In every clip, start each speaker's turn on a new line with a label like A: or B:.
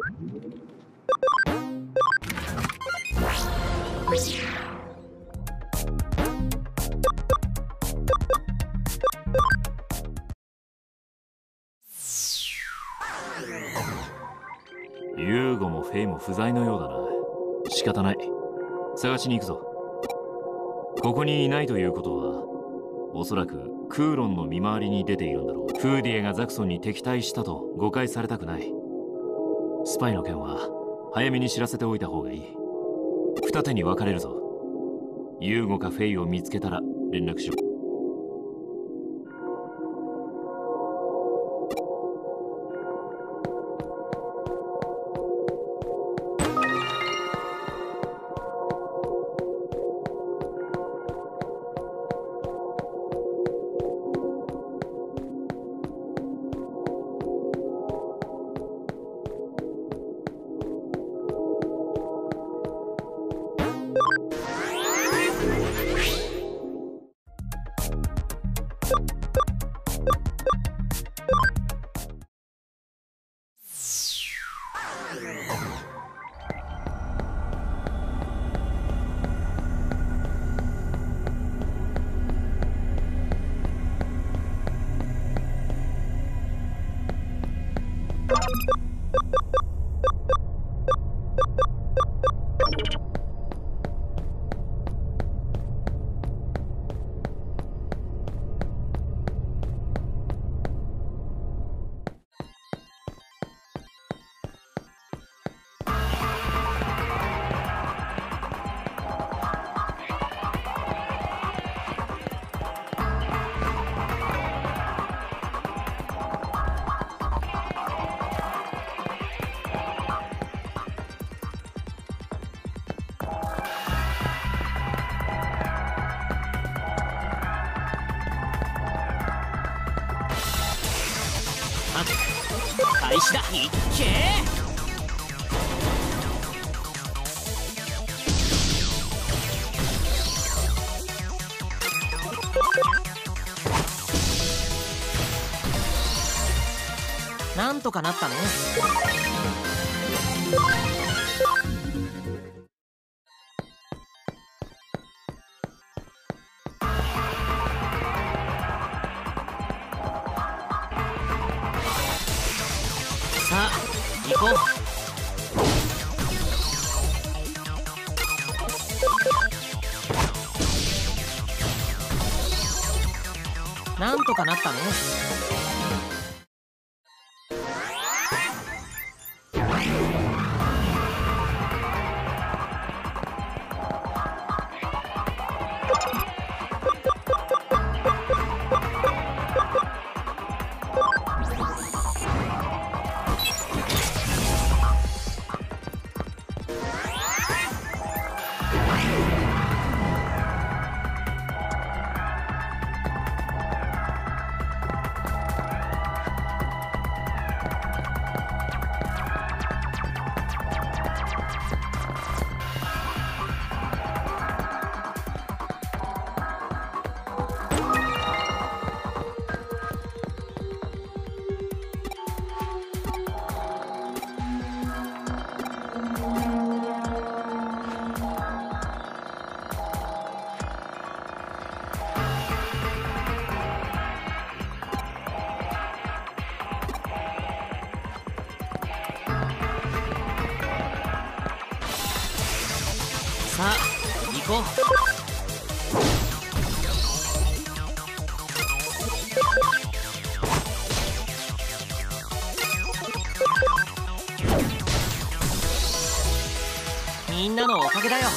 A: ユーゴもフェイも不在のようだな。仕方ない。探しに行くぞ。ここにいないということは、おそらくクーロンの見回りに出ているんだろう。フーディエがザクソンに敵対したと誤解されたくない。スパイの件は早めに知らせておいた方がいい。二手に分かれるぞ。ユーゴかフェイを見つけたら連絡しろ。
B: 開始だ。いっけー。なんとかなったね。さあ行こう。なんとかなったね。さあ行こう。みんなのおかげだよ。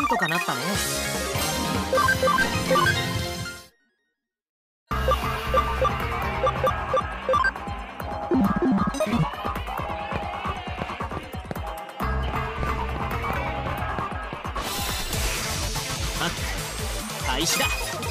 B: とかなったね。アック開始だ。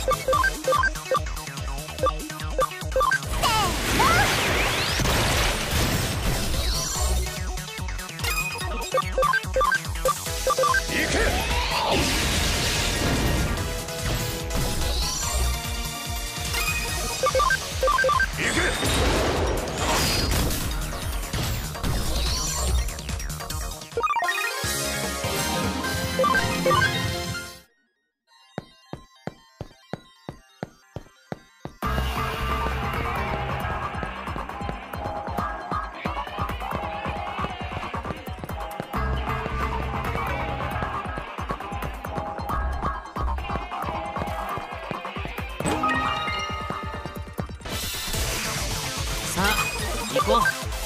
B: さあ行こう。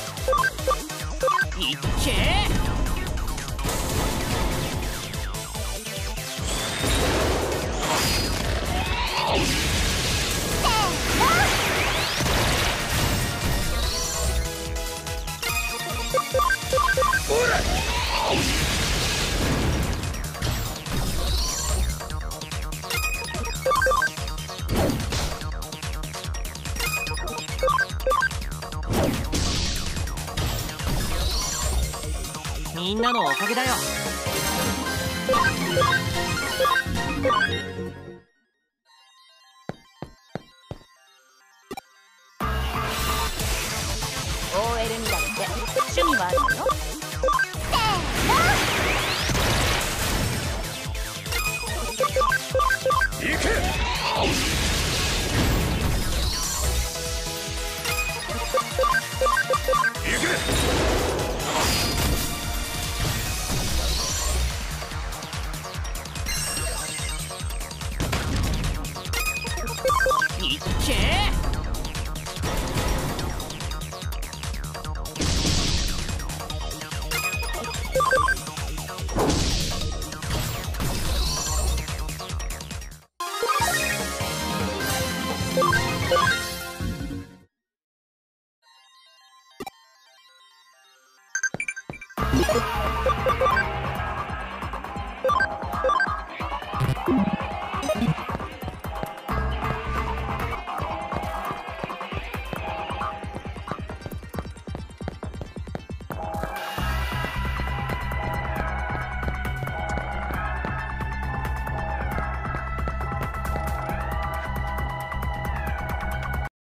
B: いっけみんなのおかげだよ。
C: OL にだって趣味はあるのよ。
D: 行け。行け。
B: いっけー。